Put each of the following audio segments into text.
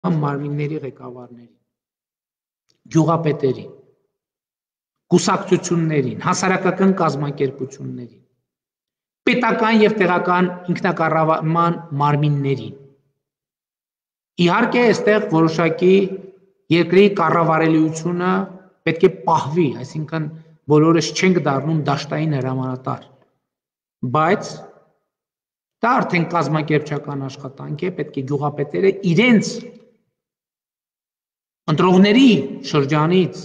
մարմինների ղեկավարներին, գյուղապետերին, կուսակցություններին, հասարակական կազմակերպություններին, պետական եւ տեղական ինքնակառավարման մարմիններին։ Իհարկե, այստեղ որոշակի երկրի կառավարելիությունը պետք է պահվի, այսինքն բոլորս չենք դառնում դաշտային հրամանատար, բայց դա արդեն կազմակերպչական աշխատանք է, պետք է գյուղապետերը իրենց ընտրողների շրջանից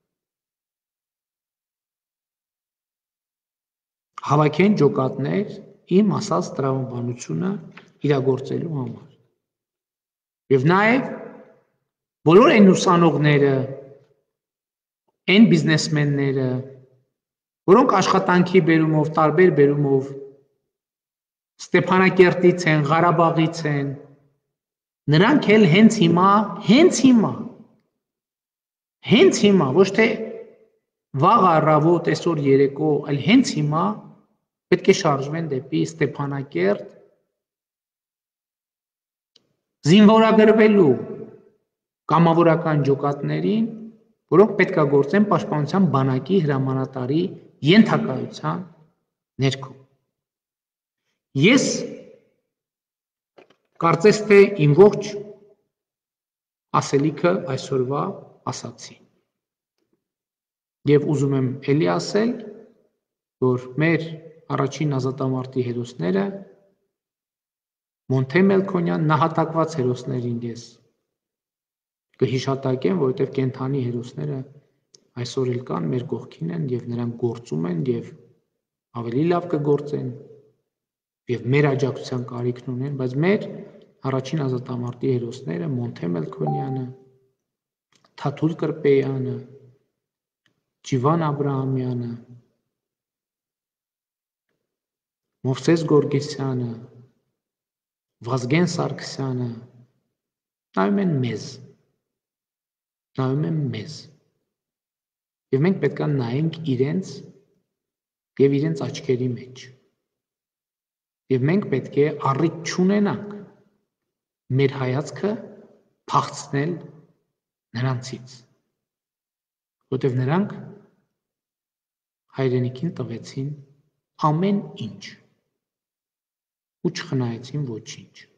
հավաքեն ջոկատներ իմ ասած տրամաբանությունը իրագործելու համար։ Եվ նաև բոլոր այն ուսանողները, այն բիզնեսմենները, որոնք աշխատանքի բերումով, տարբեր բերումով Ստեփանակերտից են, Ղարաբաղից են, նրանք էլ հենց հիմա, ոչ թե վաղ առավոտ, այսօր երեկո, այլ հենց հիմա պետք է շարժվեն դեպի Ստեփանակերտ զինվորագրվելու կամավորական ջոկատներին, որոնք պետք է գործեն պաշտպանության բանակի հրամանատարի ենթակայության ներքո։ Ես կարծես թե իմ ողջ ասելիքը այսօրվա ասացի։ Եվ ուզում եմ էլի ասել, որ մեր առաջին ազատամարտի հերոսները Մոնթե Մելքոնյան նահատակված հերոսներին ես կհիշատակեմ, որովհետև կենդանի հերոսները այսօր էլ կան, մեր կողքին են եւ նրանք գործում են եւ ավելի լավ կգործեն եւ մեր աջակցության կարիքն ունեն, բայց մեր առաջին ազատամարտի հերոսները Մոնթե Մելքոնյանը, Թաթուլ Կրպեյանը, Ջիվան Աբրահամյանը, Մովսես Գորգեսյանը, Վազգեն Սարգսյանը նայում են մեզ եւ մենք պետք է նայենք իրենց եւ իրենց աչքերի մեջ եւ մենք պետք է առիթ չունենանք մեր հայացքը փախցնել նրանցից, որտեղ նրանք հայրենիքին տվեցին ամեն ինչ ու չխնայեցին ոչինչ։